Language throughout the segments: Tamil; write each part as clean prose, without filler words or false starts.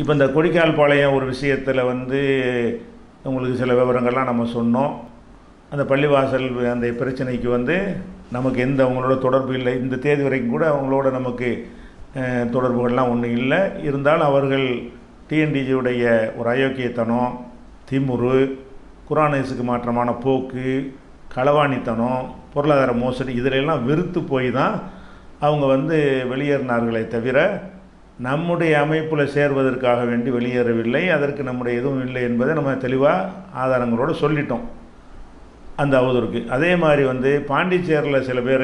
இப்போ இந்த கொடிக்கால் பாளையம் ஒரு விஷயத்தில் வந்து உங்களுக்கு சில விவரங்கள்லாம் நம்ம சொன்னோம். அந்த பள்ளிவாசல் அந்த பிரச்சனைக்கு வந்து நமக்கு எந்த அவங்களோட தொடர்பு இல்லை. இந்த தேதி வரைக்கும் கூட அவங்களோட நமக்கு தொடர்புகள்லாம் ஒன்றும் இல்லை. இருந்தாலும் அவர்கள் டிஎன்டிஜியுடைய ஒரு அயோக்கியத்தனம், திமுரு, குரானேசுக்கு மாற்றமான போக்கு, களவாணித்தனம், பொருளாதார மோசடி இதிலெல்லாம் வெறுத்து போய் தான் அவங்க வந்து வெளியேறினார்களே தவிர நம்முடைய அமைப்பில் சேர்வதற்காக வேண்டி வெளியேறவில்லை. அதற்கு நம்முடைய எதுவும் இல்லை என்பதை நம்ம தெளிவாக ஆதாரங்களோடு சொல்லிட்டோம் அந்த அவதூறுக்கு. அதே மாதிரி வந்து பாண்டிச்சேரியில் சில பேர்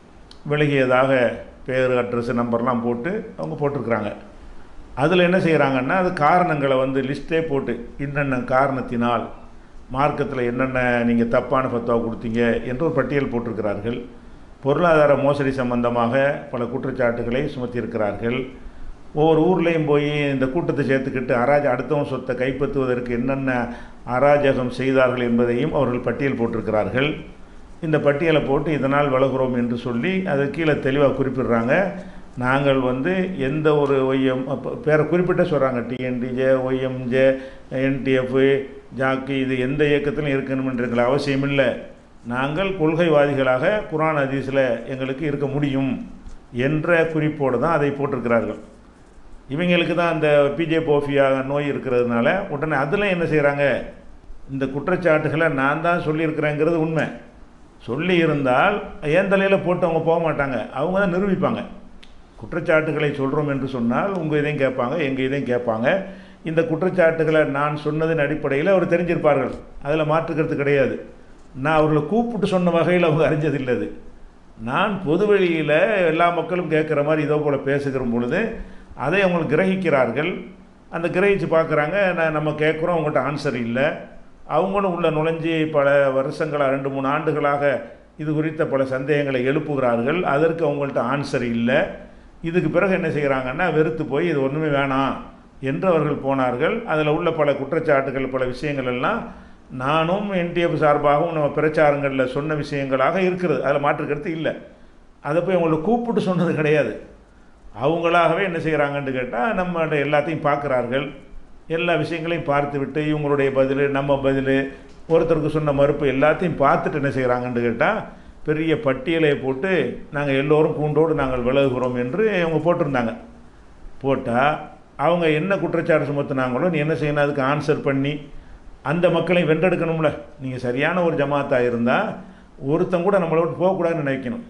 விலகியதாக பேர், அட்ரஸ், நம்பர்லாம் போட்டு அவங்க போட்டிருக்கிறாங்க. அதில் என்ன செய்கிறாங்கன்னா, அது காரணங்களை வந்து லிஸ்ட்டே போட்டு என்னென்ன காரணத்தினால் மார்க்கத்தில் என்னென்ன நீங்கள் தப்பான ஃபத்வா கொடுத்தீங்க என்று ஒரு பட்டியல் போட்டிருக்கிறார்கள். பொருளாதார மோசடி சம்பந்தமாக பல குற்றச்சாட்டுகளை சுமத்தியிருக்கிறார்கள். ஒவ்வொரு ஊர்லேயும் போய் இந்த கூட்டத்தை சேர்த்துக்கிட்டு அடுத்தவன் சொத்தை கைப்பற்றுவதற்கு என்னென்ன அராஜகம் செய்தார்கள் என்பதையும் அவர்கள் பட்டியல் போட்டிருக்கிறார்கள். இந்த பட்டியலை போட்டு இதனால் விலகுறோம் என்று சொல்லி அது கீழே தெளிவாக குறிப்பிடுறாங்க. நாங்கள் வந்து எந்த ஒரு ஒய்எம் பேரை குறிப்பிட்ட சொல்கிறாங்க, டிஎன்டிஜே, ஒய்எம்ஜே, என்டிஎஃப், ஜாக்கு, இது எந்த இயக்கத்திலும் இருக்கணுமென்ற அவசியம் இல்லை. நாங்கள் கொள்கைவாதிகளாக குரான் ஹதீஸில் எங்களுக்கு இருக்க முடியும் என்ற குறிப்போடு தான் அதை போட்டிருக்கிறார்கள். இவங்களுக்கு தான் அந்த பிஜேபோஃபியா நோய் இருக்கிறதுனால உடனே அதில் என்ன செய்கிறாங்க, இந்த குற்றச்சாட்டுகளை நான் தான் சொல்லியிருக்கிறேங்கிறது உண்மை. சொல்லி இருந்தால் ஏன் தலையில் போட்டு அவங்க போக மாட்டாங்க, அவங்க தான் நிரூபிப்பாங்க. குற்றச்சாட்டுகளை சொல்கிறோம் என்று சொன்னால் உங்கள் இதையும் கேட்பாங்க, எங்கள் இதையும் கேட்பாங்க. இந்த குற்றச்சாட்டுகளை நான் சொன்னதின் அடிப்படையில் அவர் தெரிஞ்சிருப்பார்கள், அதில் மாற்றுக்கிறது கிடையாது. நான் அவர்களை கூப்பிட்டு சொன்ன வகையில் அவங்க அறிஞ்சதில்லை. அது நான் பொதுவெளியில் எல்லா மக்களும் கேட்குற மாதிரி இதோ போல் பேசுகிற பொழுது அதை அவங்க கிரகிக்கிறார்கள். அந்த கிரகித்து பார்க்குறாங்க, நம்ம கேட்குறோம், அவங்கள்ட்ட ஆன்சர் இல்லை. அவங்களும் உள்ள நுழைஞ்சி பல வருஷங்களாக 2-3 ஆண்டுகளாக இது குறித்த பல சந்தேகங்களை எழுப்புகிறார்கள். அதற்கு அவங்கள்ட்ட ஆன்சர் இல்லை. இதுக்கு பிறகு என்ன செய்கிறாங்கன்னா, வெறுத்து போய் இது ஒன்றுமே வேணாம் என்று அவர்கள் போனார்கள். அதில் உள்ள பல குற்றச்சாட்டுகள், பல விஷயங்கள் எல்லாம் நானும் என்டிஎஃப் சார்பாகவும் நம்ம பிரச்சாரங்களில் சொன்ன விஷயங்களாக இருக்கிறது, அதில் மாற்றுக்கிறது இல்லை. அதை போய் அவங்கள கூப்பிட்டு சொன்னது கிடையாது. அவங்களாகவே என்ன செய்கிறாங்கன்னு கேட்டால், நம்ம எல்லாத்தையும் பார்க்குறார்கள். எல்லா விஷயங்களையும் பார்த்து விட்டு இவங்களுடைய பதில், நம்ம பதில், ஒருத்தருக்கு சொன்ன மறுப்பு எல்லாத்தையும் பார்த்துட்டு என்ன செய்கிறாங்கன்னு கேட்டால், பெரிய பட்டியலை போட்டு நாங்கள் எல்லோரும் கூண்டோடு நாங்கள் விலகுகிறோம் என்று அவங்க போட்டிருந்தாங்க. போட்டால் அவங்க என்ன குற்றச்சாட்டு சுமத்துனாங்களோ நீ என்ன செய்யணும், அதுக்கு ஆன்சர் பண்ணி அந்த மக்களை வென்றெடுக்கணும்ல. நீங்கள் சரியான ஒரு ஜமாத்தாக இருந்தால் ஒருத்தன் கூட நம்மளை விட்டு போகக்கூடாதுன்னு நினைக்கணும்.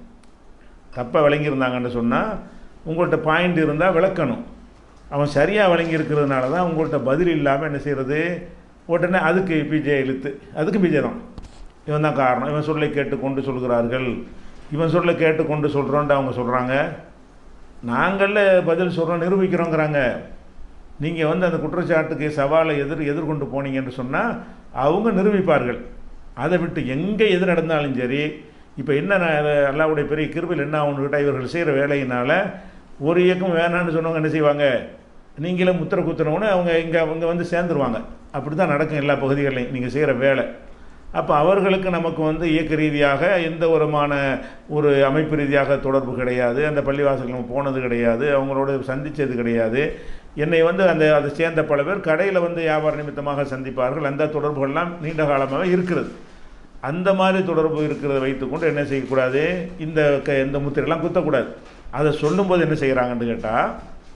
தப்பாக விளங்கியிருந்தாங்கன்னு சொன்னால் உங்கள்கிட்ட பாயிண்ட் இருந்தால் விளக்கணும். அவன் சரியாக விளங்கியிருக்கிறதுனால தான் உங்கள்கிட்ட பதில் இல்லாமல் என்ன செய்கிறது, உடனே அதுக்கு பிஜே இழுத்து, அதுக்கு பிஜே தான் இவன் தான் காரணம், இவன் சொல்லை கேட்டுக்கொண்டு சொல்கிறார்கள், இவன் சொல்லை கேட்டுக்கொண்டு சொல்கிறோன்ட்டு அவங்க சொல்கிறாங்க. நாங்களில் பதில் சொல்கிறோம், நிரூபிக்கிறோங்கிறாங்க. நீங்கள் வந்து அந்த குற்றச்சாட்டுக்கு சவாலை எதிர்கொண்டு போனீங்கன்னு சொன்னால் அவங்க நிரூபிப்பார்கள். அதை விட்டு எங்கே எது நடந்தாலும் சரி, இப்போ என்ன அல்லாஹ்வுடைய பெரிய கிருபையில் என்ன அவனுக்கிட்ட இவர்கள் செய்கிற வேலையினால் ஒரு இயக்கம் வேணான்னு சொன்னவங்க என்ன செய்வாங்க, நீங்களே முத்திர குத்துறவனு அவங்க இங்கே வந்து சேர்ந்துருவாங்க. அப்படி தான் நடக்கும் எல்லா பகுதிகளையும் நீங்கள் செய்கிற வேலை. அப்போ அவர்களுக்கு நமக்கு வந்து இயக்க ரீதியாக எந்த விதமான ஒரு அமைப்பு ரீதியாக தொடர்பு கிடையாது. அந்த பள்ளிவாசலுக்கு நம்ம போனது கிடையாது, அவங்களோட சந்தித்தது கிடையாது. என்னை வந்து அதை சேர்ந்த பல பேர் கடையில் வந்து வியாபார நிமித்தமாக சந்திப்பார்கள். அந்த தொடர்புகள்லாம் நீண்ட காலமாக இருக்கிறது. அந்த மாதிரி தொடர்பு இருக்கிறத வைத்துக்கொண்டு என்ன செய்யக்கூடாது, இந்த முத்திரையெல்லாம் குத்தக்கூடாது. அதை சொல்லும்போது என்ன செய்கிறாங்கன்னு கேட்டால்,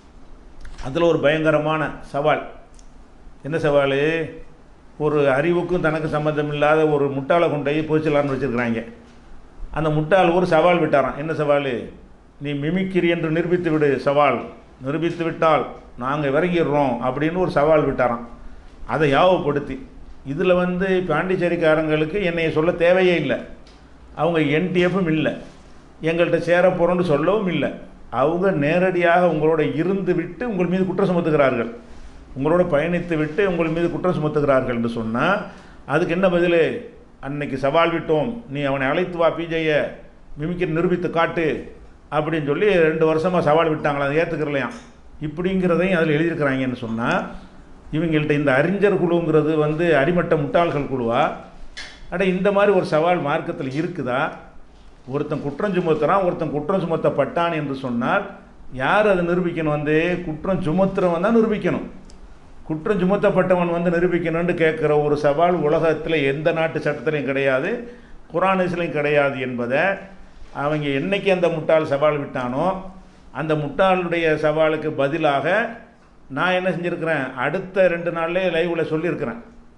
அதில் ஒரு பயங்கரமான சவால். என்ன சவால், ஒரு அறிவுக்கும் தனக்கு சம்மந்தம் இல்லாத ஒரு முட்டாளை கொண்டு போய் பொறிச்சலான்னு வச்சுருக்கிறாங்க. அந்த முட்டாள் ஒரு சவால் விட்டாரான். என்ன சவால், நீ மிமிக்கிரி என்று நிரூபித்து விடு, சவால் நிரூபித்து விட்டால் நாங்கள் இறங்கிடுறோம் அப்படின்னு ஒரு சவால் விட்டாரான். அதை யாவப்படுத்தி இதில் வந்து பாண்டிச்சேரிக்காரங்களுக்கு என்னை சொல்ல தேவையே இல்லை, அவங்க என்டிஎஃப்பும் இல்லை, எங்கள்கிட்ட சேர போகிறோன்னு சொல்லவும் இல்லை. அவங்க நேரடியாக உங்களோட இருந்து விட்டு உங்கள் மீது குற்றம் சுமத்துகிறார்கள், உங்களோட பயணித்து விட்டு உங்கள் மீது குற்றம் சுமத்துகிறார்கள் என்று சொன்னால் அதுக்கு என்ன பதில், அன்னைக்கு சவால் விட்டோம், நீ அவனை அழைத்து வா, பிஜேயை மிமிக்கிரி நிரூபித்து காட்டு அப்படின்னு சொல்லி 2 வருஷமாக சவால் விட்டாங்களா, அதை ஏற்றுக்கிறலையாம். இப்படிங்கிறதையும் அதில் எழுதியிருக்கிறாங்கன்னு சொன்னால் இவங்கள்ட்ட இந்த அறிஞர் குழுங்கிறது வந்து அடிமட்ட முட்டாள்கள் குழுவா? இந்த மாதிரி ஒரு சவால் மார்க்கத்தில் இருக்குதா? ஒருத்தன் குற்றம் சுமத்துறான், ஒருத்தன் குற்றம் சுமத்தப்பட்டான் என்று சொன்னால் யார் அதை நிரூபிக்கணும், வந்து குற்றம் சுமத்துறவன் தான் நிரூபிக்கணும். குற்றம் சுமத்தப்பட்டவன் வந்து நிரூபிக்கணும்னு கேட்குற ஒரு சவால் உலகத்தில் எந்த நாட்டு சட்டத்திலையும் கிடையாது, குர்ஆனிஸ்லையும் கிடையாது என்பதை அவங்க என்னைக்கு அந்த முட்டாள் சவால் விட்டானோ அந்த முட்டாளுடைய சவாலுக்கு பதிலாக நான் என்ன செஞ்சுருக்கிறேன், அடுத்த 2 நாள்லேயே லைவில் சொல்லியிருக்கிறேன்.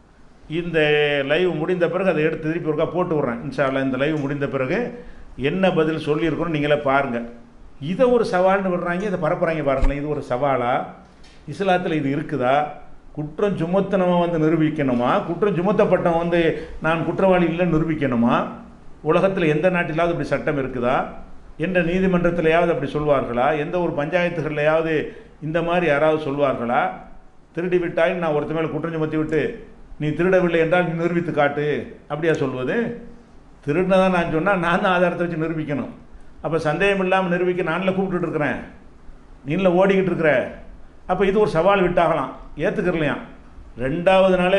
இந்த லைவ் முடிந்த பிறகு அதை எடுத்து திருப்பி ஒருக்கா போட்டு விட்றேன். இன்ஷா அல்லாஹ் இந்த லைவ் முடிந்த பிறகு என்ன பதில் சொல்லியிருக்கிறோம் நீங்களே பாருங்கள். இதை ஒரு சவால்னு விடுறாங்க, இதை பரப்புறாங்க பாருங்களேன். இது ஒரு சவாலா? இஸ்லாத்தில் இது இருக்குதா? குற்றம் சுமத்தினவன் வந்து நிரூபிக்கணுமா, குற்றம் சுமத்தப்பட்டவன் வந்து நான் குற்றவாளி இல்லைன்னு நிரூபிக்கணுமா? உலகத்தில் எந்த நாட்டிலாவது இப்படி சட்டம் இருக்குதா? என்ற நீதிமன்றத்திலையாவது அப்படி சொல்வார்களா? எந்த ஒரு பஞ்சாயத்துகள்லையாவது இந்த மாதிரி யாராவது சொல்வார்களா? திருடி விட்டாய் நான் ஒருத்த மேலே குற்றம் சுமத்தி விட்டு நீ திருடவில்லை என்றால் நீ நிரூபித்து காட்டு, அப்படியா சொல்வது? திருடினதான் நான் சொன்னால் நான் தான் ஆதாரத்தை வச்சு நிரூபிக்கணும். அப்போ சந்தேகம் இல்லாமல் நிரூபிக்க நானில் கூப்பிட்டுட்டு இருக்கிறேன், நீனில் ஓடிக்கிட்டு இருக்கிற. அப்போ இது ஒரு சவால் விட்டாகலாம், ஏற்றுக்கிறலையாம். 2வது நாளே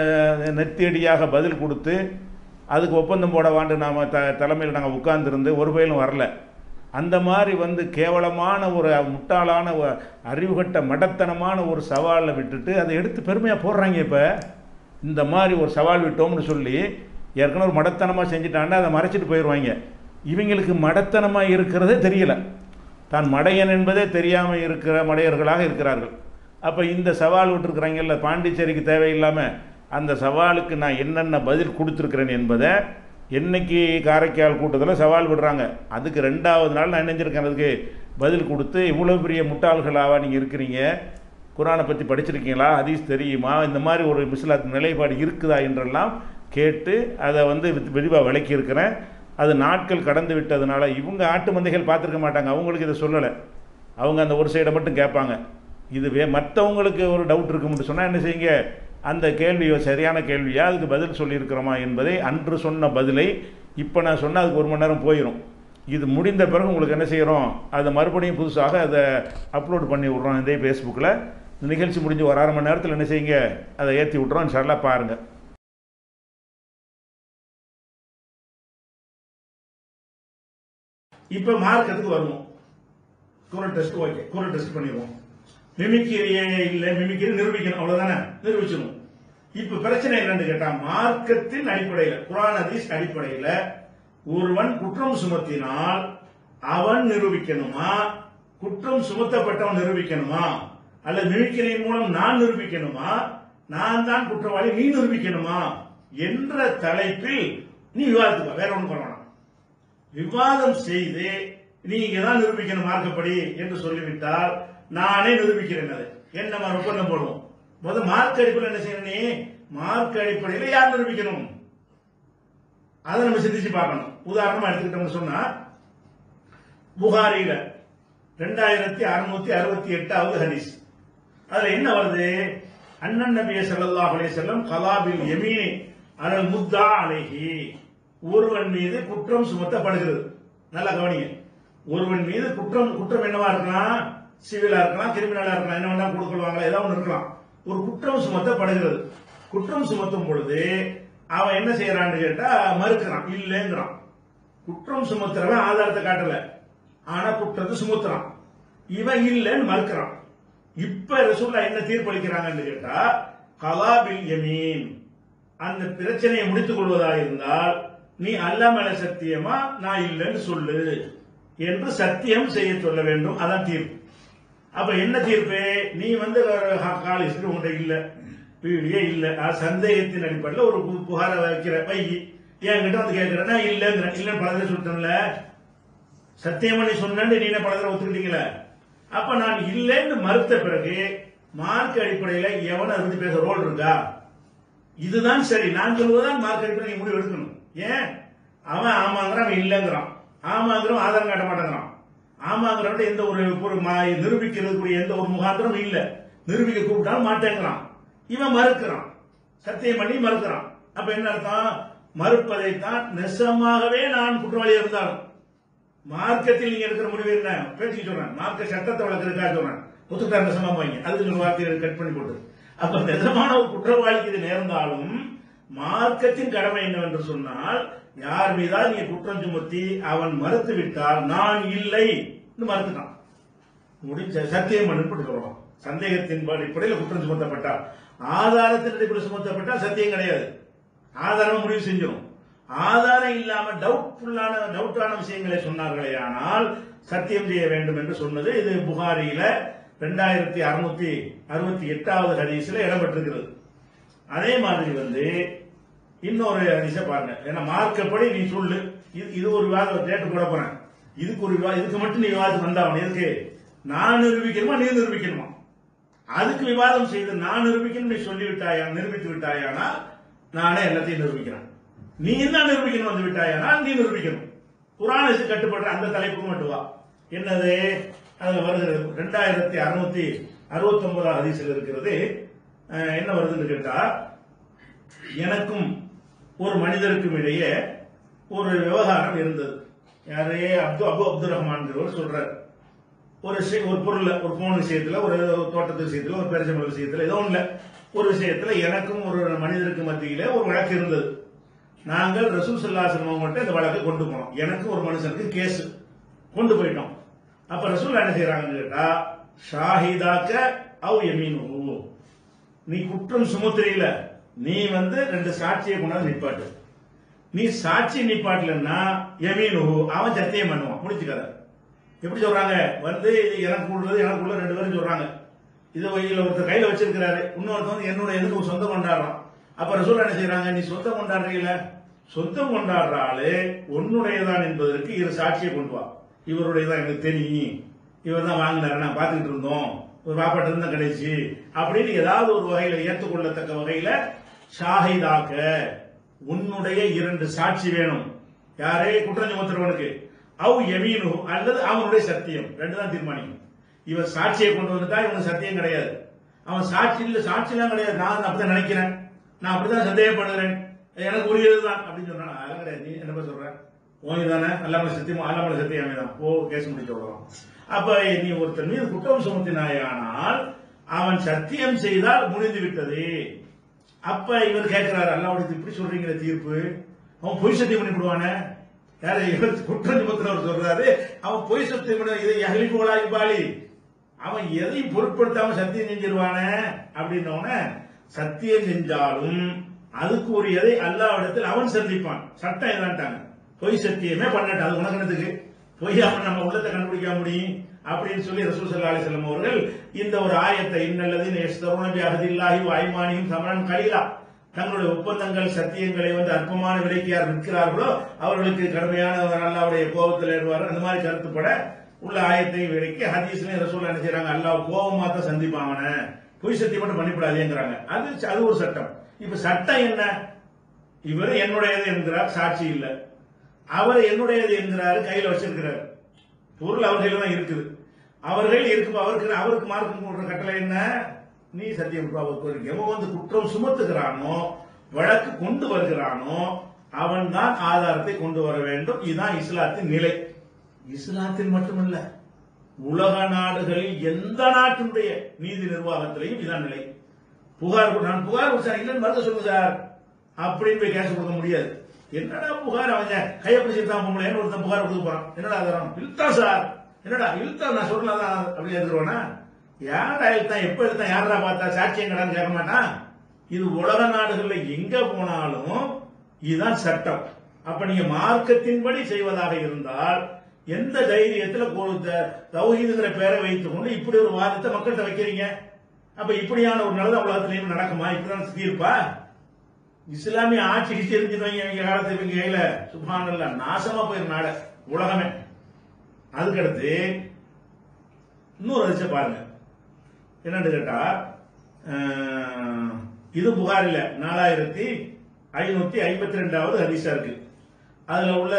நெத்தியடியாக பதில் கொடுத்து அதுக்கு ஒப்பந்தம் போட வாண்டு நாம் தலைமையில் நாங்கள் உட்கார்ந்துருந்து ஒரு பயிலும் வரல. அந்த மாதிரி வந்து கேவலமான ஒரு முட்டாளான அறிவுகட்ட மடத்தனமான ஒரு சவாலை விட்டுட்டு அதை எடுத்து பெருமையாக போடுறாங்க. இப்போ இந்த மாதிரி ஒரு சவால் விட்டோம்னு சொல்லி ஏற்கனவே ஒரு மடத்தனமாக செஞ்சுட்டாங்கன்னா அதை மறைச்சிட்டு போயிடுவாங்க. இவங்களுக்கு மடத்தனமாக இருக்கிறதே தெரியல, தான் மடையன் என்பதே தெரியாமல் இருக்கிற மடையர்களாக இருக்கிறார்கள். அப்போ இந்த சவால் விட்டுருக்குறாங்கல்ல, பாண்டிச்சேரிக்கு தேவையில்லாமல் அந்த சவாலுக்கு நான் என்னென்ன பதில் கொடுத்துருக்குறேன் என்பதை என்னைக்கு காரைக்கால் கூட்டத்தில் சவால் விடுறாங்க, அதுக்கு 2வது நாள் நான் நினைஞ்சிருக்கேன். அதுக்கு பதில் கொடுத்து இவ்வளோ பெரிய முட்டாள்களாவா நீங்கள் இருக்கிறீங்க, குர்ஆனை பற்றி படிச்சிருக்கீங்களா, ஹதீஸ் தெரியுமா, இந்த மாதிரி ஒரு இஸ்லாத்து நிலைப்பாடு இருக்குதா என்றெல்லாம் கேட்டு அதை வந்து விரிவாக விளக்கி இருக்கிறேன். அது நாட்கள் கடந்து விட்டதுனால இவங்க ஆட்டு மந்தைகள் பார்த்துருக்க மாட்டாங்க, அவங்களுக்கு இதை சொல்லலை. அவங்க அந்த ஒரு சைடை மட்டும் கேட்பாங்க. இதுவே மற்றவங்களுக்கு ஒரு டவுட் இருக்கும்னு சொன்னால் என்ன செய்யுங்க, அந்த கேள்வி சரியான கேள்வியா, அதுக்கு பதில் சொல்லியிருக்கிறோமா என்பதை அன்று சொன்ன பதிலை இப்போ நான் சொன்னால் அதுக்கு 1 மணி நேரம் போயிடும். இது முடிந்த பிறகு உங்களுக்கு என்ன செய்கிறோம், அதை மறுபடியும் புதுசாக அதை அப்லோட் பண்ணி விட்றோம் இதே ஃபேஸ்புக்கில். இந்த நிகழ்ச்சி முடிஞ்சு ஒரு 1/2 மணி நேரத்தில் என்ன செய்யுங்க, அதை ஏற்றி விட்றோம். இன்ஷா அல்லாஹ் பாருங்கள். இப்போ மார்க்கத்துக்கு வருவோம். குரல் டெஸ்ட் ஓகே, குரல் டெஸ்ட் பண்ணிடுவோம். மிமிக்கிரியே இல்லை, மிமிக்கிரி நிரூபிக்கணும், அவ்வளவுதானே, நிரூபிச்சிடும். இப்ப பிரச்சனை என்னன்னு கேட்டா, மார்க்கத்தின் அடிப்படையில் குர்ஆன் ஹதீஸ் அடிப்படையில் ஒருவன் குற்றம் சுமத்தினால் அவன் நிரூபிக்கணுமா, குற்றம் சுமத்தப்பட்டவன் நிரூபிக்கணுமா, அல்லது மிமிக்கிரியின் மூலம் நான் நிரூபிக்கணுமா, நான் தான் குற்றவாளி நீ நிரூபிக்கணுமா என்ற தலைப்பில் நீ விவாதத்துக்கு வேற ஒன்றும் பண்ணணும். விவாதம் செய்து நீங்க தான் நிரூபிக்கணும் மார்க்கப்படி என்று சொல்லிவிட்டால் நானே நிரூபிக்கிறேன். அது என்ன ஒப்பந்தம் போடுவோம். முதல் மார்க் அடிப்படையில் என்ன செய்யணும், நீ மார்க் அடிப்படையில் யார் நிரூபிக்கணும் அதை நம்ம சிந்திச்சு பார்க்கணும். உதாரணமா எடுத்துக்கிட்டோம்னு சொன்னா, புகாரில 2668வது ஹதீஸ், அதுல என்ன வருது, அண்ணன் நபி ஸல்லல்லாஹு அலைஹி வஸல்லம் கலாபில் யமீனி அலல் முத்தா அலைஹி, ஒருவன் மீது குற்றம் சுமத்தப்படுகிறது. நல்லா கவனிங்க, ஒருவன் மீது குற்றம் என்னவா இருக்கலாம், சிவிலா இருக்கலாம், கிரிமினலா இருக்கலாம், என்ன வேணா கொடுக்கலாம், ஏதாவது ஒன்று இருக்கலாம். ஒரு குற்றம் சுமத்தப்படுகிறது. குற்றம் சுமத்தும் பொழுது அவன் என்ன செய்யறான்னு கேட்டா மறுக்கிறான், இல்லைங்கிறான். குற்றம் சுமத்துறவன் ஆதாரத்தை காட்டல, ஆனா குற்றத்தை சுமத்துறான், இவன் இல்லைன்னு மறுக்கிறான். இப்ப ரசூலுல்லாஹ் என்ன தீர்ப்பளிக்கிறாங்கன்னு கேட்டா, கலாபில் யமீன், அந்த பிரச்சனையை முடித்துக் கொள்வதாக இருந்தால் நீ அல்லாஹ் மேல சத்தியமா நான் இல்லைன்னு சொல்லு என்று சத்தியம் செய்ய சொல்ல வேண்டும். அதான் தீர்ப்பு. அப்ப என்ன தீர்ப்பு, நீ வந்து காலேஜ் உங்கள்கிட்ட இல்ல, வீடியோ இல்ல, சந்தேகத்தின் அடிப்படையில் ஒரு புகார வைக்கிற வை, என்கிட்ட வந்து கேட்கிறேன்னா இல்லைங்கிற, இல்லைன்னு பல தடவை சொல்லிட்டேன்ல, சத்தியமா நீ சொன்னேன்னு நீ பல தடவை ஒத்துக்கிட்டீங்களே. அப்ப நான் இல்லைன்னு மறுத்த பிறகு மார்க் அடிப்படையில் எவனை அதை பத்தி பேச ரோல் இருக்கா? இதுதான் சரி, நான் சொல்வதுதான் மார்க் அடிப்படையில் நீ முடிவு எடுக்கணும். ஏன் அவன் ஆமாங்கிறான், அவன் இல்லைங்கிறான், ஆமாங்கிறவன் ஆதாரம் காட்ட மாட்டேங்கிறான், ஆமாங்கிறவன் எந்த ஒரு நிரூபிக்கிறதுக்குரிய எந்த ஒரு முகாந்திரம் இல்ல, நிரூபிக்க கூப்பிட்டாலும் மாட்டேங்கிறான், இவன் மறுக்கிறான், சத்தியம் பண்ணி மறுக்கிறான். அப்ப என்ன அர்த்தம், மறுப்பதைத்தான் நெசமாகவே நான் குற்றவாளியா இருந்தாலும் மார்க்கத்தில் நீங்க எடுக்கிற முடிவு என்ன பேச்சு சொல்றேன், மார்க்க சட்டத்தை வளர்க்கறதுக்காக சொல்றேன், ஒத்துக்கிட்டா நெசமா வாங்க, அதுக்கு ஒரு வார்த்தையை கட் பண்ணி போட்டு. அப்ப நெசமான ஒரு குற்றவாளிக்கு இது நேர்ந்தாலும் மார்க்கத்தின் கடமை என்னவென்று சொன்னால், யார் மீதா நீங்க குற்றம் சுமத்தி அவன் மறுத்து விட்டால் நான் இல்லை மறுத்துட்டான், முடிஞ்ச சத்தியம் பண்ணு சொல்றோம். சந்தேகத்தின் அடிப்படையில் குற்றம் சுமத்தப்பட்டால். ஆதாரத்தின் அடிப்படையில் சுமத்தப்பட்டால் சத்தியம் கிடையாது, ஆதாரம் முடிவு செஞ்சிடும். ஆதாரம் இல்லாம டவுட்டான விஷயங்களை சொன்னார்களே ஆனால் சத்தியம் செய்ய வேண்டும் என்று சொன்னது. இது புகாரியில 2668வது ஹதீஸ்ல இடம்பெற்றிருக்கிறது. அதே மாதிரி இன்னொரு ஹதீஸை பாருங்க. ஏன்னா மார்க்கப்படி நீ சொல்லு, இது ஒரு விவாதம் தேட்டர் போட போறேன், இதுக்கு ஒரு விவாதம், இதுக்கு மட்டும் நீ விவாதம் வந்தாவணும். எதுக்கு? நான் நிரூபிக்கணுமா நீ நிரூபிக்கணுமா? அதுக்கு விவாதம் செய்து நான் நிரூபிக்கணும் நீ சொல்லிவிட்டாயா, நிரூபித்து விட்டாயானா நானே எல்லாத்தையும் நிரூபிக்கிறேன். நீ என்ன நிரூபிக்கணும் வந்து விட்டாயானா நீ நிரூபிக்கணும். குர்ஆனுக்கு கட்டுப்படுற அந்த தலைப்பு மட்டும் வா. என்னது? அது வருகிறது 2669 ஹதீஸில் இருக்கிறது. என்ன வருதுன்னு கேட்டா, எனக்கும் ஒரு மனிதருக்கும் இடையே ஒரு விவகாரம் இருந்தது. யாரே அப்து அப்துல் ரஹ்மான் சொல்றாரு. ஒரு பொருள், ஒரு போன் விஷயத்துல, ஒரு தோட்டத்து விஷயத்துல, ஒரு பெருசம்பள விஷயத்துல, ஏதோ ஒண்ணு ஒரு விஷயத்துல எனக்கும் ஒரு மனிதருக்கு மத்தியில ஒரு வழக்கு இருந்தது. நாங்கள் ரசூல் ஸல்லல்லாஹு அலைஹி வஸல்லம் கிட்ட இந்த வழக்கை கொண்டு போனோம். எனக்கு ஒரு மனுஷனுக்கு கேஸ் கொண்டு போயிட்டோம். அப்ப ரசூல் என்ன செய்யறாங்கன்னு கேட்டா, ஷாஹிதாக்க அவ் யமீனுஹு, நீ குற்றம் சுமத்துறீல, நீ 2 சாட்சியை கொண்டாந்து நிப்பாட்டு. நீ சாட்சி நிப்பாட்டலன்னா யமீனுஹு, அவன் சத்தியம் பண்ணுவான். முடிச்சுக்காத. எப்படி சொல்றாங்க? எனக்குள்ள 2 பேரும் சொல்றாங்க. இது ஒருத்தர் கையில வச்சிருக்கிறாரு, இன்னொருத்தர் என்னோட எதுக்கு சொந்தம் கொண்டாடுறான். அப்ப ரசூல் என்ன செய்யறாங்க? நீ சொந்தம் கொண்டாடுறீல, சொந்தம் கொண்டாடுற ஆளு உன்னுடையதான் என்பதற்கு 2 சாட்சியை கொண்டு வா. இவருடையதான் எனக்கு தெரியும், இவர் தான் வாங்கினாரு, நான் பார்த்துக்கிட்டு இருந்தோம், ஒரு பாப்பாட்டு இருந்தா கிடைச்சி அப்படின்னு ஏதாவது ஒரு வகையில ஏற்றுக்கொள்ளத்தக்க வகையில ஷாஹிதாக்க, உன்னுடைய 2 சாட்சி வேணும். யாரே குற்றம் சுமத்துறவனுக்கு, அவ் யமீனு, அல்லது அவனுடைய சத்தியம், 2 தான் தீர்மானிக்கும். இவன் சாட்சியை கொண்டு வந்துட்டா இவனுக்கு சத்தியம் கிடையாது. அவன் சாட்சி இல்ல, சாட்சிலாம் கிடையாது, நான் அப்படிதான் நினைக்கிறேன், நான் அப்படிதான் சந்தேகப்படுகிறேன், எனக்கு உரியதுதான் அப்படின்னு சொன்னா அதெல்லாம் கிடையாது. நீ என்ன சொல்ற? ஓனி தானே, அல்லாம சத்தியம், அல்லாம சத்தியம் தான், ஓ கேஸ் முடிச்சு விடலாம். அப்ப நீ ஒருத்தர் மீது குற்றம் சுமத்தினாயானால் அவன் சத்தியம் செய்தால் முடிந்து விட்டது. அப்ப இவர் கேட்கிறாரு, அல்லாஹ் இப்படி சொல்றீங்கிற தீர்ப்பு, அவன் பொய் சத்தியம் பண்ணி விடுவானே. யாரு? குற்றம் சுமத்தினவர் சொல்றாரு, அவன் பொய் சத்தியம் பண்ண, இதை அகலிபோலா இப்பாளி, அவன் எதையும் பொருட்படுத்தாம சத்தியம் செஞ்சிருவானே அப்படின்னோட, சத்தியம் செஞ்சாலும் அதுக்கு உரியதை அல்லாஹ்விடத்தில் அவன் சந்திப்பான். சட்டம் எதான்ட்டாங்க, பொய் சத்தியமே பண்ணட்ட, அது உனக்கு பொய் அவன் நம்ம உள்ளத்தை கண்டுபிடிக்க முடியும் அப்படின்னு சொல்லி ரசூல் ஸல்லல்லாஹு அலைஹி வஸல்லம் அவர்கள் இந்த ஒரு ஆயத்தை, இன்னல்லதீன யஸ்தரூன பிஅஹதில்லாஹி வ ஐமானிஹிம் ஸமனன் கலீலா, தங்களுடைய ஒப்பந்தங்கள் சத்தியங்களை அற்பமான விலைக்கு யார் விற்கிறார்களோ அவர்களுக்கு கடுமையான அல்லாஹ்வுடைய கோபத்தில் ஏறுவார், அந்த மாதிரி கருத்துப்பட உள்ள ஆயத்தை விலைக்கு ஹதீஸ்ல ரசூல் என்ன செய்யறாங்க, அல்லாஹ் கோபமா தான் சந்திப்பான, பொய் சத்தியம் மட்டும் பண்ணிவிடாதேங்கிறாங்க. அது ஒரு சட்டம். இப்ப சட்டம் என்ன? இவர் என்னுடையது என்கிறார், சாட்சி இல்ல. அவர் என்னுடையது என்கிறாரு, கையில வச்சிருக்கிறார், பொருள் அவர் கையில தான் இருக்குது. அவர்கள் இருக்கும், அவருக்கு மார்க்கம் போடுற கட்டளை என்ன? நீ சத்தியம் எவன் குற்றம் சுமத்துகிறானோ, வழக்கு கொண்டு வருகிறானோ, அவன் தான் ஆதாரத்தை கொண்டு வர வேண்டும். இதுதான் இஸ்லாத்தின் நிலை. இஸ்லாத்தில் மட்டுமல்ல, உலக நாடுகளில் எந்த நாட்டினுடைய நீதி நிர்வாகத்திலையும் இதான் நிலை. நான் புகார் சார் இல்லைன்னு மறுக்க சொல்லுங்க சார் அப்படின்னு போய் கேஸ் கொடுக்க முடியாது. என்னடா புகார், அவங்க கையை பிடிச்சிருந்தான் பொம்பளைன்னு ஒருத்தன் புகார் கொடுக்க போறான், என்னடா ஆதாரம்? இழுத்தா சார், என்னடா இழுத்தா, நான் சொல்லலாம் அப்படி எடுத்துருவானா? யாரா இழுத்தான், எப்ப இழுத்தான், யாரா பார்த்தா, சாட்சியங்கடான்னு கேட்க மாட்டான். இது உலக நாடுகள்ல எங்க போனாலும் இதுதான் சட்டம். அப்ப நீங்க மார்க்கத்தின்படி செய்வதாக இருந்தால் எந்த தைரியத்தில் தௌஹீதுங்கிற பேரை வைத்துக் கொண்டு இப்படி ஒரு வாதத்தை மக்கள்கிட்ட வைக்கிறீங்க? அப்ப இப்படியான ஒரு நல்ல உலகத்திலையும் நடக்குமா? இப்படிதான் தீர்ப்பா? இஸ்லாமிய ஆட்சி தெரிஞ்சுருவாங்க இவங்க காலத்துல, இவங்க கையில சுப்ஹானல்லாஹ் நாசமா போயிரு நாட உலகமே. அதுக்கடுத்து இன்னொரு விஷயம் பாருங்க, என்னன்னு கேட்டா, இது புகாரில 4552வது ஹதீஸா இருக்கு. அதுல உள்ள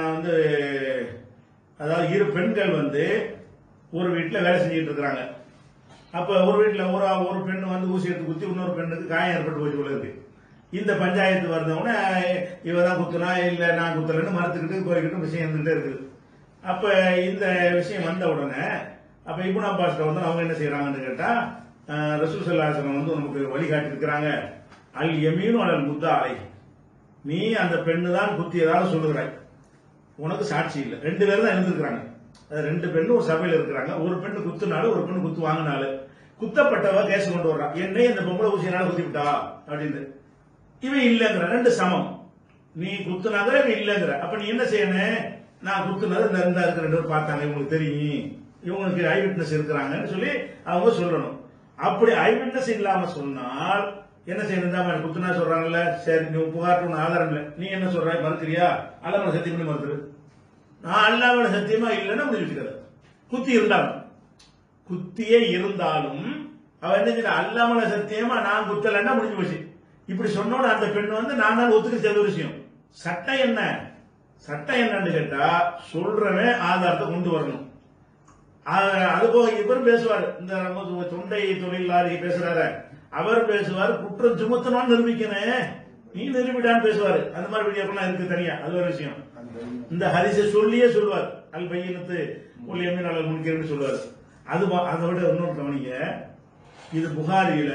அதாவது 2 பெண்கள் ஒரு வீட்டுல வேலை செஞ்சுட்டு இருக்கிறாங்க. அப்ப ஒரு வீட்டுல ஒரு பெண்ணு ஊசி எடுத்து குத்தி இன்னொரு பெண்ணுக்கு காயம் ஏற்பட்டு போய் இருக்கு. இந்த பஞ்சாயத்து வந்தவொடனே இவதான் குத்துனா இல்ல நான் குத்தலன்னு மறுத்துக்கிட்டு கோரிக்கிட்டு விஷயம் இருந்துகிட்டே இருக்குது. அப்ப இந்த விஷயம் வந்த உடனே அப்ப இப்னு அப்பாஸ் அவங்க என்ன செய்யறாங்கன்னு கேட்டா, ரசூல் ஸல்லல்லாஹு அலைஹி வஸல்லம் நமக்கு வழிகாட்டி இருக்கிறாங்க, அல் யமீனு அலல் முத்தாலை, நீ அந்த பெண்ணு தான் குத்தியதாக சொல்லுகிறாய், உனக்கு சாட்சி இல்லை. 2 பேரும் தான் இருந்திருக்கிறாங்க. 2 பெண்ணு ஒரு சபையில் இருக்கிறாங்க. ஒரு பெண்ணு குத்துனாலும் ஒரு பெண்ணு குத்து வாங்கினாலும் குத்தப்பட்டவ கேஸ் கொண்டு வர்றான், என்னை இந்த பொம்பளை ஊசியினால குத்தி விட்டா அப்படின்னு. இவன் இல்லங்கிற, ரெண்டு சமம். நீ குத்துனாங்க இவன் இல்லங்கிற. அப்ப நீ என்ன செய்யணும், நான் குத்துனது இந்த இருக்கிற ரெண்டு பேர் பார்த்தாங்க, இவங்களுக்கு தெரியும், இவங்களுக்கு ஐ விட்னஸ் இருக்கிறாங்கன்னு சொல்லி அவங்க சொல்லணும். அப்படி ஐ விட்னஸ் இல்லாம சொன்னால் என்ன செய்யணும், தான் குத்துனா சொல்றாங்கல்ல, சரி நீ புகார் ஒண்ணு ஆதாரம் இல்லை, நீ என்ன சொல்ற, மறுக்கிறியா, அல்லாம சத்தியம் பண்ணி மறுத்துரு. நான் அல்லாம சத்தியமா இல்லைன்னா முடிச்சுக்கிறது. குத்தி இருந்தாலும் குத்தியே இருந்தாலும் அவன் என்ன செய்ய, அல்லாமல சத்தியமா நான் குத்தலன்னா முடிஞ்சு போச்சு. இப்படி சொன்னோட அந்த பெண் வந்து நான் தான் ஒத்துக்க செல்ல விஷயம். சட்டம் என்ன, சட்டம் என்னன்னு கேட்டா சொல்றவன் ஆதாரத்தை கொண்டு வரணும். அது போக இவரும் பேசுவார், இந்த தொண்டை தொழிலாளி பேசுறாரு, அவர் பேசுவார் குற்றம் சுமத்தணும்னு நிரூபிக்கணும், நீ நிரூபிடான்னு பேசுவாரு. அந்த மாதிரி வீடியோக்கெல்லாம் இருக்கு தனியா, அது ஒரு விஷயம். இந்த ஹரிசை சொல்லியே சொல்லுவார், அல் பையனத்து ஒல்லியமே நல்ல முன்கிறேன்னு சொல்லுவார். அதை விட இன்னொரு கவனிங்க, இது புகாரியில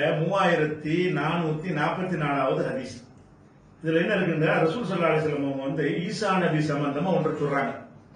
3444வது ஹதீஸ். இதுல என்ன இருக்குங்க, ரசூல் ஸல்லல்லாஹு அலைஹி வஸல்லம் அவங்க வந்து ஈசா நபி சம்பந்தமா ஒன்று சொல்றாங்க.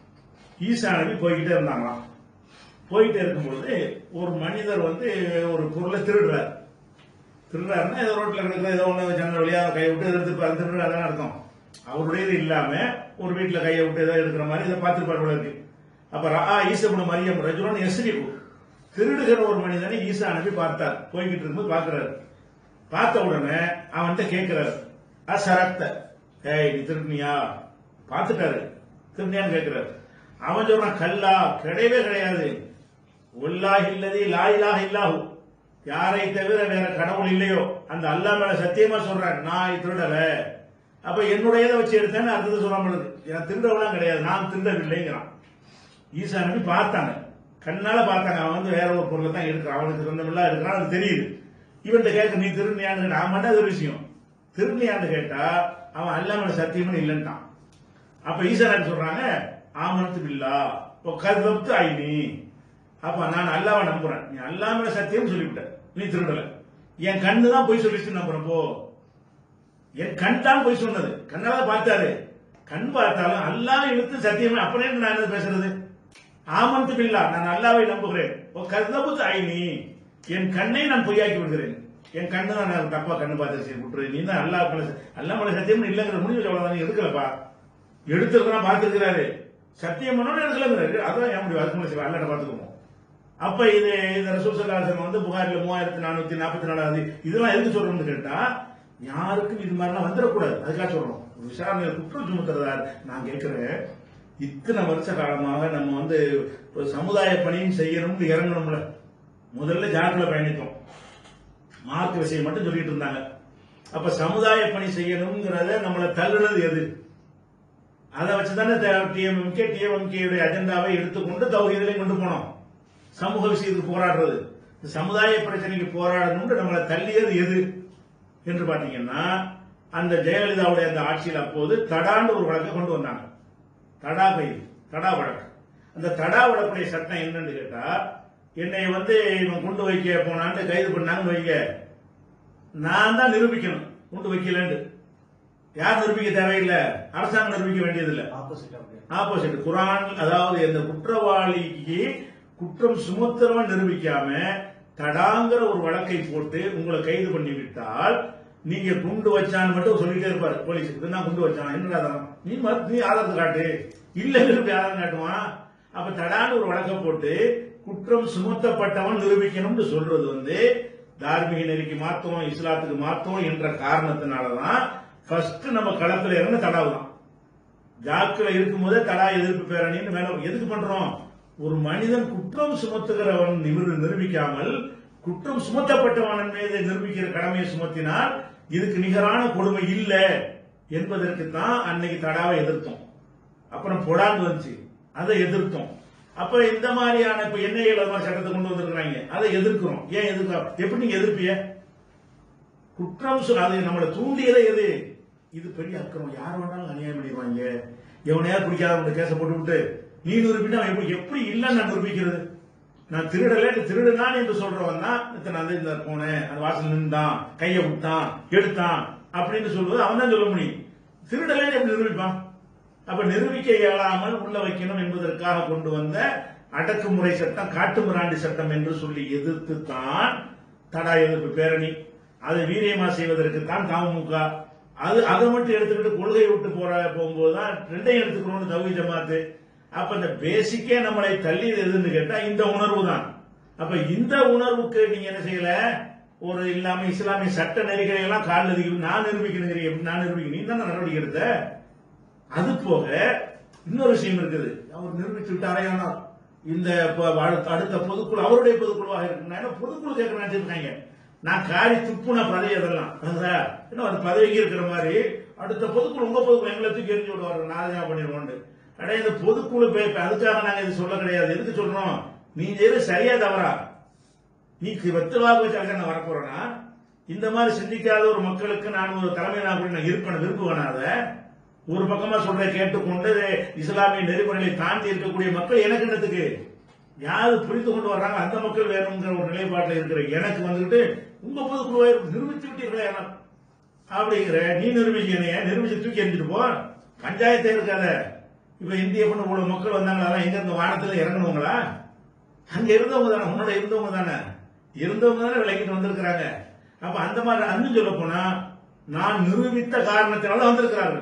ஈசா நபி போய்கிட்டே இருந்தாங்களாம். போயிட்டே இருக்கும்பொழுது ஒரு மனிதர் வந்து ஒரு பொருளை திருடுறாரு. திருடுறாருன்னா ஏதோ ரோட்ல கிடக்குற ஏதோ ஒண்ணு ஜன்னல் வழியா கையை விட்டு எடுத்து திருடுறாரு அர்த்தம். அவருடையது இல்லாம ஒரு வீட்டுல கையை விட்டு ஏதோ எடுக்கிற மாதிரி இதை பார்த்துருப்பாரு போல இருக்கு. அப்ப ஈசபுன மரியம் ரஜுலன் யஸ்ரிபு, திருடுகிற ஒரு மனிதனை ஈசா நபி பார்த்தார். போய்கிட்டு இருக்கும்போது பாக்குறாரு. பார்த்த உடனே அவன்கிட்ட கேட்கிறாரு, அசரக்த, ஏய் நீ திருடுனியா, பார்த்துட்டாரு, திருடுனியான்னு கேட்கிறாரு. அவன் சொல்றான், கல்லா, கிடையவே கிடையாது, ஒல்லாஹ் இல்லதி லா இலாஹ இல்லாஹு, யாரை தவிர வேற கடவுள் இல்லையோ அந்த அல்லாஹ் மேல சத்தியமா சொல்றேன், நான் திருடல. அப்ப என்னுடையதை வச்சு எடுத்தேன்னு அர்த்தத்தை சொல்லாம இருக்கு. எனக்கு திருடவெல்லாம் கிடையாது, நான் திருடவில்லைங்கிறான். ஈசா நபி பார்த்தாங்க, கண்ணால பார்த்தாங்க, அவன் வந்து வேற ஒரு பொருளை தான் எடுக்கிறான், அவனுக்கு சொந்தமில்லாம் இருக்கிறான், அது தெரியுது. இவன்கிட்ட கேட்க, நீ திருநியான்னு, ஆமாண்டா அது ஒரு விஷயம், திருநியான்னு கேட்டா அவன் அல்லாஹ் மேல சத்தியம்னு இல்லைன்ட்டான். அப்ப ஈசா நபி சொல்றாங்க, ஆமனத்து பில்லா கர்தப்து ஐனி, அப்ப நான் அல்லாஹ்வை நம்புறேன், நீ அல்லாஹ் மேல சத்தியம் சொல்லிவிட்ட, நீ திருடல, என் கண்ணு தான் போய் சொல்லிச்சு நம்புறேன். போ, என் கண் தான் போய் சொன்னது, கண்ணால பார்த்தாரு, கண் பார்த்தாலும் அல்லாஹ் இழுத்து சத்தியமே, அப்படியே நான் என்ன பேசுறது, ஆமனத்து பில்லா, நான் அல்லாஹ்வை நம்புகிறேன், கர்தப்து ஐனி, என் கண்ணை நான் பொய்யாக்கி விடுகிறேன், என் கண்ணு தான் நான் தப்பா கண்ணு பார்த்து விட்டுரு, நீ தான் அல்லாஹ் மேல சத்தியம் இல்லைங்கிற முடிவு அவ்வளவுதான், எடுக்கலப்பா, எடுத்துருக்கான் பார்த்திருக்கிறாரு, சத்தியம் பண்ணணும் எடுக்கலங்கிறாரு, அதான் என் முடிவு, அதுக்கு முன்னாடி அல்லாட்ட பார்த்துக்குவோம். அப்ப இது இந்த ரசூல் ஸல்லல்லாஹு அலைஹி வஸல்லம் வந்து புகாரில 3444 இதெல்லாம் எதுக்கு சொல்றோம்னு கேட்டா, யாருக்கும் இது மாதிரிலாம் வந்துடக்கூடாது, அதுக்காக சொல்றோம். விசாரணை குற்றம் சுமத்துறதா. நான் கேட்கிறேன், இத்தனை வருஷ காலமாக நம்ம வந்து சமுதாய பணியும் செய்யணும்னு இறங்கணும்ல, முதல்ல ஜாக்கிரதை பயணித்தோம், மார்க் விஷயம் மட்டும் சொல்லிட்டு இருந்தாங்க. அப்ப சமுதாய பணி செய்யணுங்கிறத நம்மளை தள்ளுறது எது, அதை வச்சுதானே டிஎம்எம்கே அஜெண்டாவை எடுத்துக்கொண்டு தௌஹீதிலையும் கொண்டு போனோம். சமூக விஷயத்துக்கு போராடுறது, சமுதாய பிரச்சனைக்கு போராடணும் நம்மளை தள்ளியது எது என்று பாத்தீங்கன்னா, அந்த ஜெயலலிதாவுடைய அந்த ஆட்சியில் அப்போது தடான்னு ஒரு வழக்கை கொண்டு வந்தாங்க. தடா கைது, தடா வழக்கு. அந்த தடா வழக்குடைய சட்டம் என்னன்னு கேட்டா, என்னை வந்து இவன் கொண்டு வைக்க போனான்னு கைது பண்ணாங்கன்னு வைக்க, நான் தான் நிரூபிக்கணும் கொண்டு வைக்கலன்னு. யார் நிரூபிக்க தேவையில்லை, அரசாங்கம் நிரூபிக்க வேண்டியதில்லை. ஆப்போசிட் குர்ஆன், அதாவது இந்த குற்றவாளிக்கு குற்றம் சுமத்துறவன் நிரூபிக்காம தடாங்கிற ஒரு வழக்கை போட்டு உங்களை கைது பண்ணி விட்டால், நீங்க குண்டு வச்சான்னு மட்டும் சொல்லிட்டே இருப்பாரு போலீஸ், இதுதான் குண்டு வச்சான், என்னடா நீ ஆதாரத்தை காட்டு, இல்ல ஆதாரம் காட்டுவான். அப்ப தடான்னு ஒரு வழக்கை போட்டு குற்றம் சுமத்தப்பட்டவன் நிரூபிக்கணும்னு சொல்றது வந்து தார்மீக நெறிக்கு மாத்தோம், இஸ்லாத்துக்கு மாத்தோம் என்ற காரணத்தினாலதான் ஃபர்ஸ்ட் நம்ம களத்துல இறங்க தடாவு தான். ஜாக்கில் இருக்கும் போதே தடா எதிர்ப்பு பேரணின்னு மேல எதுக்கு பண்றோம், ஒரு மனிதன் குற்றம் சுமத்துகிறவன் நிரூபிக்காமல் குற்றம் சுமத்தப்பட்டவன் மீது நிரூபிக்கிற கடமையை சுமத்தினால் இதுக்கு நிகரான கொடுமை இல்லை என்பதற்கு தான் அன்னைக்கு தடாவை எதிர்த்தோம். அப்புறம் பொடான்னு வந்துச்சு, அதை எதிர்த்தோம். அப்ப இந்த மாதிரியான இப்ப என்ஐஏல சட்டத்தை கொண்டு வந்திருக்கிறாங்க, அதை எதிர்க்கிறோம். ஏன் எதிர்க்கிறோம், எப்படி நீங்க எதிர்ப்பிய குற்றம் அது நம்மளை தூண்டியதே எது, இது பெரிய அக்கிரம், யார் வேணாலும் அநியாயம் பண்ணிடுவாங்க, எவனையாவது பிடிக்காத கேச போட்டு விட்டு நீ நிரூபிட்டா எப்படி இல்லைன்னு நான் நிரூபிக்கிறது, நான் திருடல திருடுனான் என்று சொல்றவன் தான் நான் இந்த போனேன், அந்த வாசல் நின்றான், கையை விட்டான், எடுத்தான் அப்படின்னு சொல்வது அவன் தான் சொல்ல முடியும். திருடல எப்படி நிரூபிப்பான்? அப்ப நிரூபிக்க இயலாமல் உள்ள வைக்கணும் என்பதற்காக கொண்டு வந்த அடக்குமுறை சட்டம், காட்டுமிராண்டி சட்டம் என்று சொல்லி எதிர்த்து தான் தடா எதிர்ப்பு பேரணி, அதை வீரியமா செய்வதற்கு தான் தமுக. அதை மட்டும் எடுத்துக்கிட்டு கொள்கை விட்டு போகும்போதுதான் ரெண்டையும் எடுத்துக்கணும்னு தௌஹீத் ஜமாத்து. அப்ப இந்த பேசிக்கே நம்மளை தள்ளி எதுன்னு கேட்டா இந்த உணர்வு தான். அப்ப இந்த உணர்வுக்கு நீங்க என்ன செய்யல, ஒரு இல்லாம இஸ்லாமிய சட்ட நெறிகளை எல்லாம் கால் அதிகம் நான் நிரூபிக்கணும், நான் நிரூபிக்கணும், நீ தான் நடவடிக்கை எடுத்த. அது போக இன்னொரு விஷயம் இருக்குது, அவர் நிரூபித்து விட்டாரே. இந்த அடுத்த பொதுக்குழு அவருடைய பொதுக்குழுவாக இருக்கு. பொதுக்குழு கேட்க நினைச்சிருக்காங்க, நான் காரி துப்புன பதவி அதெல்லாம் இன்னும் அது பதவிக்கு இருக்கிற மாதிரி அடுத்த பொதுக்குழு உங்க பொதுக்குழு எங்களை தூக்கி எரிஞ்சு விடுவாரு, நான் பண்ணிடுவோம். அடைய இந்த பொதுக்குழு அதுக்காக நாங்க இது சொல்ல கிடையாது. எதுக்கு சொல்றோம், நீ செய்யறது சரியா தவறா, நீ வெத்தவாக வச்சு நான் வரப்போறேன்னா இந்த மாதிரி சிந்திக்காத ஒரு மக்களுக்கு நான் ஒரு தலைமை நான் இருப்பேன் விரும்புவேனாத. ஒரு பக்கமா சொல்ற கேட்டுக்கொண்டு இஸ்லாமிய நெறிமுறைகளை தாண்டி இருக்கக்கூடிய மக்கள் எனக்கு என்னத்துக்கு, யாரு புரிந்து கொண்டு வர்றாங்க அந்த மக்கள் வேணுங்கிற ஒரு நிலைப்பாட்டில் இருக்கிற எனக்கு வந்துட்டு உங்க பொதுக்குழுவை நிரூபித்து விட்டீர்களே அப்படிங்கிற, நீ நிரூபிச்சு தூக்கி எரிஞ்சிட்டு போ, பஞ்சாயத்தே இருக்காத. இப்ப இந்திய பண்ண இவ்வளவு மக்கள் வந்தாங்களா, எங்க இருந்த வானத்துல இறங்கணுங்களா, அங்க இருந்தவங்க தானே, உன்னோட இருந்தவங்க தானே விளக்கிட்டு வந்திருக்கிறாங்க. அப்ப அந்த மாதிரி அன்னு சொல்ல போனா நான் நிரூபித்த காரணத்தினால வந்திருக்கிறார்கள்,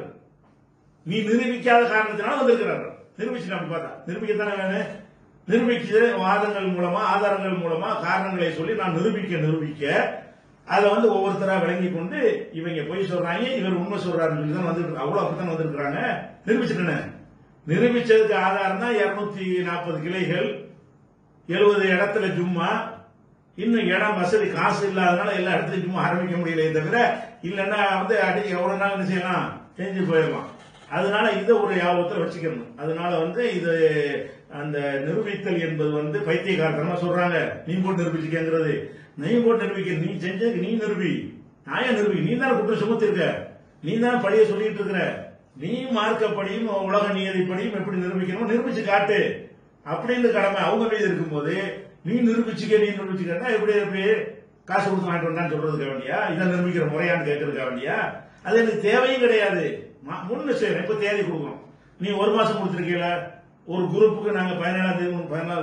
நீ நிரூபிக்காத காரணத்தினால வந்திருக்கிறார்கள். நிரூபிச்சு அப்படி பார்த்தா நிரூபிக்கத்தானே வேணும். நிரூபிச்சு வாதங்கள் மூலமா ஆதாரங்கள் மூலமா காரணங்களை சொல்லி நான் நிரூபிக்க அதை ஒவ்வொருத்தரா விளங்கி கொண்டு இவங்க பொய் சொல்றாங்க, இவர் உண்மை சொல்றாருன்னு சொல்லி தான் வந்து அவ்வளவு அப்படித்தான் வந்திருக்கிறாங்க. நிரூபிச்சுட்டேன். நிரூபிச்சதுக்கு ஆதாரம் தான் 240 கிளைகள், 70 இடத்துல ஜும்மா, இன்னும் இடம் வசதி காசு இல்லாதனால எல்லா இடத்துலயும் ஜும்மா ஆரம்பிக்க முடியல. தவிர இல்லைன்னா அடி எவ்வளவு நாள் என்ன செய்யலாம், செஞ்சு போயிடலாம். அதனால இதை ஒரு யாபத்தில் வச்சுக்கணும். அதனால இது அந்த நிரூபித்தல் என்பது பைத்தியக்காரத்தனமா சொல்றாங்க. நீ போட்டு நிரூபிச்சுக்கிறது, நீ போட்டு நிரூபிக்க, நீ செஞ்சதுக்கு நீ நிரூபி, நான் ஏன் நிரூபி, நீ தானே குற்றம் சுமத்திருக்க, நீ தான் படிய சொல்லிட்டு இருக்கிற, நீ மார்க்கப்படியும் உலக நியதிப்படியும் எப்படி நிரூபிக்கணும் நிரூபிச்சு காட்டு அப்படின்னு கடமை அவங்க மீது இருக்கும்போது நீ நிரூபிச்சுக்கா எப்படி காசு கொடுத்து வாங்கிட்டு வந்தான்னு சொல்றதுக்கு வேண்டியா, இதை நிரூபிக்கிற முறையான்னு கேட்கறதுக்கு வேண்டியா, அது எனக்கு தேவையும் கிடையாது. முன்னு செய்யறேன், இப்ப தேதி கொடுக்கணும். நீ ஒரு மாசம் கொடுத்திருக்கீல, ஒரு குரூப்புக்கு நாங்க 17ஆம் தேதி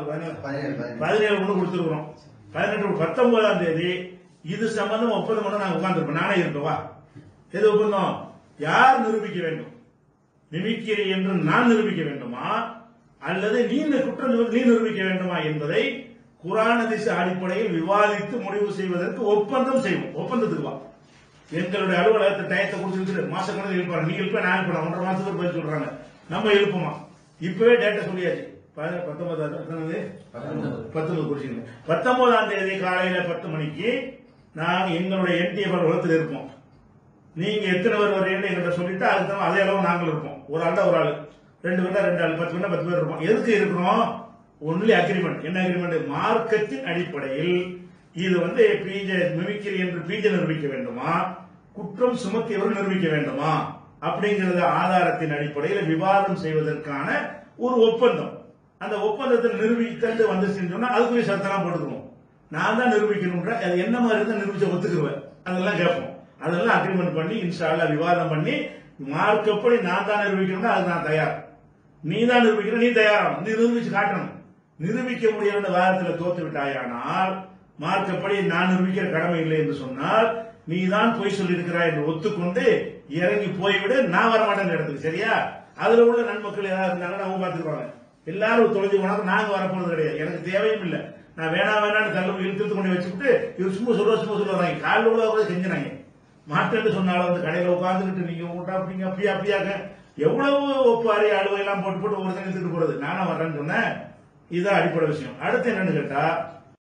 17 ஒண்ணு கொடுத்துருக்கிறோம். 18 19ஆம் தேதி இது சம்பந்தம் ஒப்பந்தம் பண்ண நாங்க உட்கார்ந்துருப்போம். நானே இருப்பவா, எது ஒப்பந்தம், யார் நிரூபிக்க வேண்டும், நிமிக்கிறி என்று நான் நிரூபிக்க வேண்டுமா அல்லது நீ குற்றம் நீ நிரூபிக்க வேண்டுமா என்பதை குர்ஆன் ஹதீஸ் அடிப்படையில் விவாதித்து முடிவு செய்வதற்கு ஒப்பந்தம் செய்வோம். ஒப்பந்தத்துக்கு வா, எங்களுடைய அலுவலகத்தை டயத்தை கொடுத்துட்டு மாசக்கணக்கில் எழுப்பாங்க, நீ எழுப்ப நான் எழுப்பலாம், 1.5 மாசத்துக்கு பதில் சொல்றாங்க, நம்ம எழுப்புமா, இப்பவே டேட்டா சொல்லியாச்சு. 19ஆம் தேதி காலையில 10 மணிக்கு நாங்க எங்களுடைய என்டிஎஃப் அலுவலகத்தில் இருப்போம். நீங்க எத்தனை பேர் வரீங்கன்னு எங்கிட்ட சொல்லிட்டு அதுக்கு அதே அளவு நாங்கள் இருப்போம். ஒரு ஆள் ஒரு ஆள், 2 பேர் 2 ஆள், 10 பேர் 10 பேர் இருப்போம். எதுக்கு இருக்கிறோம், ஒன்லி அக்ரிமெண்ட். என்ன அக்ரிமெண்ட், மார்க்கத்தின் அடிப்படையில் இது பிஜே மிமிக்ரி என்று பிஜே நிரூபிக்க வேண்டுமா, குற்றம் சுமத்தியவர்கள் நிரூபிக்க வேண்டுமா அப்படிங்கறத ஆதாரத்தின் அடிப்படையில் விவாதம் செய்வதற்கான ஒரு ஒப்பந்தம். அந்த ஒப்பந்தத்தில் நிரூபித்து வந்துச்சுன்னு சொன்னா அதுக்குரிய சத்தெல்லாம் போட்டுக்குவோம். நான் தான் நிரூபிக்கணும்ன்ற, அது என்ன மாதிரி தான் நிரூபிச்ச ஒத்துக்குவேன், அதெல்லாம் கேட்போம். அதெல்லாம் அக்ரிமெண்ட் பண்ணி இன்ஷா அல்லாஹ் விவாதம் பண்ணி மார்க்கப்படி நான் தான் நிரூபிக்கணும்னா அது நான் தயார், நீ தான் நிரூபிக்கிற நீ தயாராகும், நீ நிரூபிச்சு காட்டணும். நிரூபிக்க முடியாத வாதத்தில் தோத்து விட்டாயானால் மார்க்கப்படி நான் நிரூபிக்கிற கடமை இல்லை என்று சொன்னால் நீ தான் பொய் சொல்லி இருக்கிறாய் என்று ஒத்துக்கொண்டு இறங்கி போய்விடு, நான் வரமாட்டேன் இடத்துக்கு. சரியா, அதுல உள்ள நன்மக்கள் ஏதாவது இருந்தாங்கன்னா அவங்க பாத்துக்குவாங்க. எல்லாரும் தொலைஞ்சு போனாலும் நாங்க வரப்போறது கிடையாது, எனக்கு தேவையும் இல்லை. நான் வேணான்னு தள்ளு இழுத்து கொண்டு வச்சுக்கிட்டு இவர் சும்மா சொல்லுவாங்க, காலில் உள்ள கூட செஞ்சினாங்க. மாட்டேன்னு சொன்னாலும் கடையில உட்காந்துக்கிட்டு நீங்க உங்கள்கிட்ட அப்படிங்க அப்படியாக்க எவ்வளவு ஒப்பாரி அழுவை எல்லாம் போட்டு ஒருத்தங்க எடுத்துட்டு போறது, நானும் வர்றேன்னு சொன்னேன். இதுதான் அடிப்படை விஷயம். அடுத்து என்னன்னு கேட்டா